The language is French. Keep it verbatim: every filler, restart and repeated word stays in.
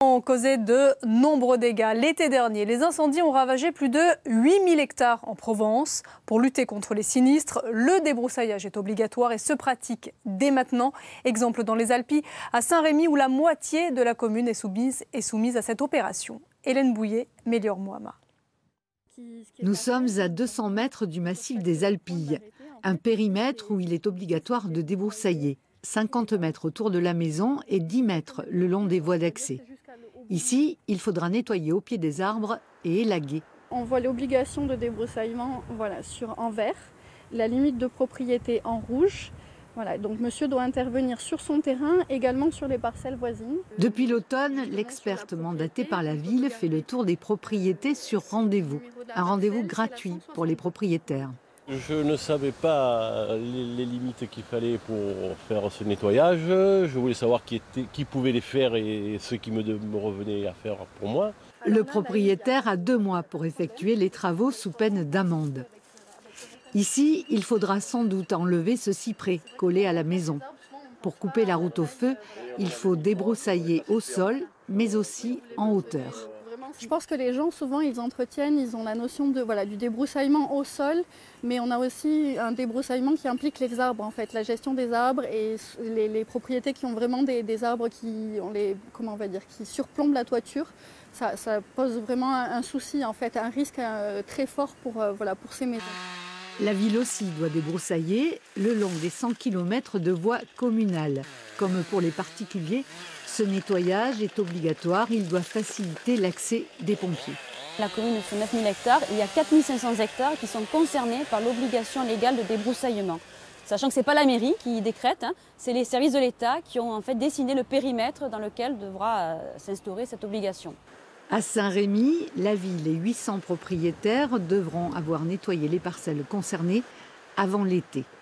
On causait de nombreux dégâts. L'été dernier, les incendies ont ravagé plus de huit mille hectares en Provence. Pour lutter contre les sinistres, le débroussaillage est obligatoire et se pratique dès maintenant. Exemple dans les Alpilles, à Saint-Rémy, où la moitié de la commune est soumise, est soumise à cette opération. Hélène Bouillet, Mélior Mohamed. Nous sommes à deux cents mètres du massif des Alpilles, un périmètre où il est obligatoire de débroussailler. cinquante mètres autour de la maison et dix mètres le long des voies d'accès. Ici, il faudra nettoyer au pied des arbres et élaguer. On voit l'obligation de débroussaillement voilà, sur, en vert, la limite de propriété en rouge. Voilà, donc monsieur doit intervenir sur son terrain, également sur les parcelles voisines. Depuis l'automne, l'experte mandatée par la ville fait le tour des propriétés sur rendez-vous. Un rendez-vous gratuit pour les propriétaires. Je ne savais pas les limites qu'il fallait pour faire ce nettoyage. Je voulais savoir qui, était, qui pouvait les faire et ce qui me, me revenait à faire pour moi. Le propriétaire a deux mois pour effectuer les travaux sous peine d'amende. Ici, il faudra sans doute enlever ce cyprès collé à la maison. Pour couper la route au feu, il faut débroussailler au sol, mais aussi en hauteur. Je pense que les gens, souvent, ils entretiennent, ils ont la notion de, voilà, du débroussaillement au sol, mais on a aussi un débroussaillement qui implique les arbres, en fait, la gestion des arbres et les, les propriétés qui ont vraiment des, des arbres qui, ont les, comment on va dire, qui surplombent la toiture. Ça, ça pose vraiment un, un souci, en fait, un risque euh, très fort pour, euh, voilà, pour ces maisons. La ville aussi doit débroussailler le long des cent kilomètres de voies communales. Comme pour les particuliers, ce nettoyage est obligatoire. Il doit faciliter l'accès des pompiers. La commune fait neuf mille hectares. Il y a quatre mille cinq cents hectares qui sont concernés par l'obligation légale de débroussaillement. Sachant que ce n'est pas la mairie qui décrète, hein, c'est les services de l'État qui ont en fait dessiné le périmètre dans lequel devra euh, s'instaurer cette obligation. À Saint-Rémy, la ville et huit cents propriétaires devront avoir nettoyé les parcelles concernées avant l'été.